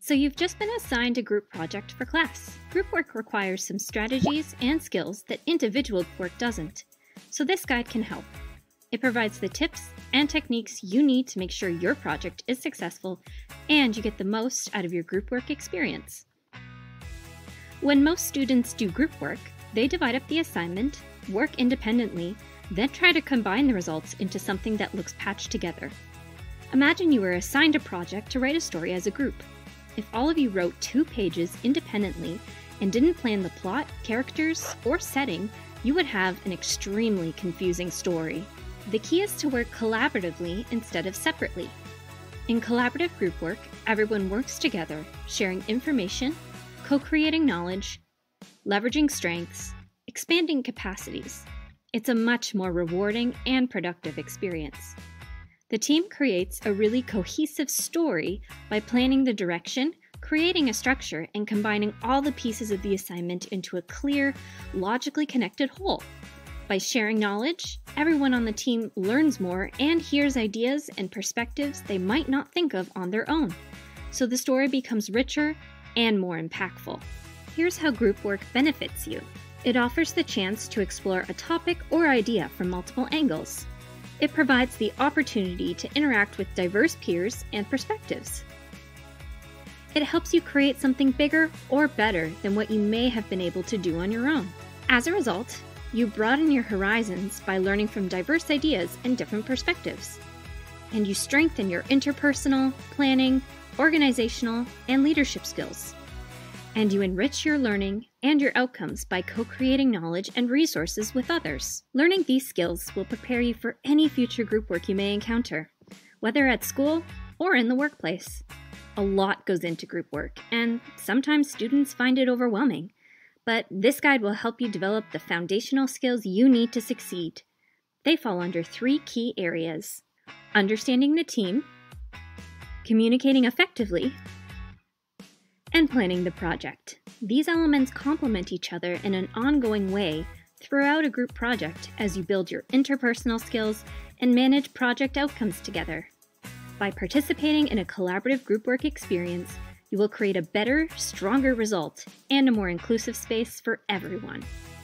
So you've just been assigned a group project for class. Group work requires some strategies and skills that individual work doesn't. So this guide can help. It provides the tips and techniques you need to make sure your project is successful and you get the most out of your group work experience. When most students do group work, they divide up the assignment, work independently, then try to combine the results into something that looks patched together. Imagine you were assigned a project to write a story as a group. If all of you wrote 2 pages independently and didn't plan the plot, characters, or setting, you would have an extremely confusing story. The key is to work collaboratively instead of separately. In collaborative group work, everyone works together, sharing information, co-creating knowledge, leveraging strengths, expanding capacities. It's a much more rewarding and productive experience. The team creates a really cohesive story by planning the direction, creating a structure, and combining all the pieces of the assignment into a clear, logically connected whole. By sharing knowledge, everyone on the team learns more and hears ideas and perspectives they might not think of on their own. So the story becomes richer and more impactful. Here's how group work benefits you. It offers the chance to explore a topic or idea from multiple angles. It provides the opportunity to interact with diverse peers and perspectives. It helps you create something bigger or better than what you may have been able to do on your own. As a result, you broaden your horizons by learning from diverse ideas and different perspectives. And you strengthen your interpersonal, planning, organizational, and leadership skills. And you enrich your learning and your outcomes by co-creating knowledge and resources with others. Learning these skills will prepare you for any future group work you may encounter, whether at school or in the workplace. A lot goes into group work, and sometimes students find it overwhelming. But this guide will help you develop the foundational skills you need to succeed. They fall under 3 key areas: understanding the team, communicating effectively, and planning the project. These elements complement each other in an ongoing way throughout a group project as you build your interpersonal skills and manage project outcomes together. By participating in a collaborative group work experience, you will create a better, stronger result and a more inclusive space for everyone.